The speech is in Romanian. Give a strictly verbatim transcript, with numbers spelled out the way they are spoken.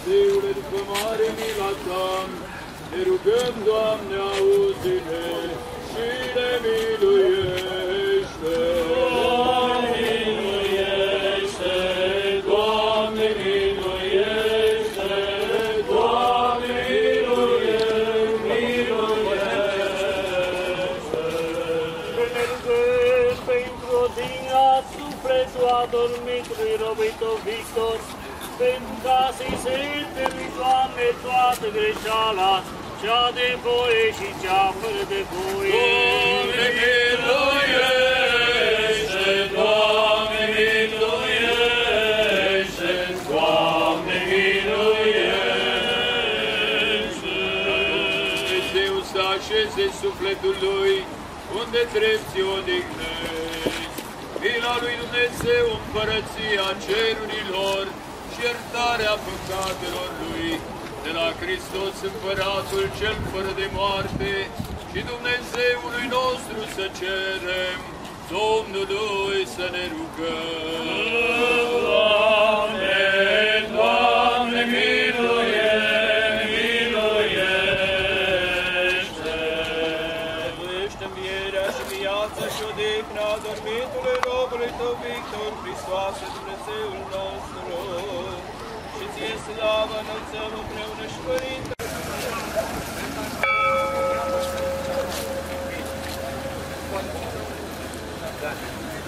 Dumnezeule, după mare mila Ta, ne rugăm, Doamne, auzi-ne și ne miluiește. Doamne, miluiește! Doamne, miluiește! Doamne, miluiește! Miluiește! Ne rugăm pentru odihna sufletul adormitului robit Victor, pentru ca să-i se întâlni, Doamne, toată greșeala, cea de voie și cea fără de voie. Doamne, miluiește! Doamne, miluiește! Doamne, miluiește! Dumnezeu să așeze sufletul lui unde trepți odihnezi. Mila lui Dumnezeu, împărăția cerurilor și iertarea păcatelor lui, de la Hristos Împăratul cel fără de moarte și Dumnezeului nostru să cerem, Domnului să ne rugăm. Doamne, Doamne, miluiește, miluiește! Miluiește învierea și viața și odihna dormitului robului Tău Victor, Hristoase, Dumnezeul nostru, și Ție slavă înălțăm împreună și Părinte. Da.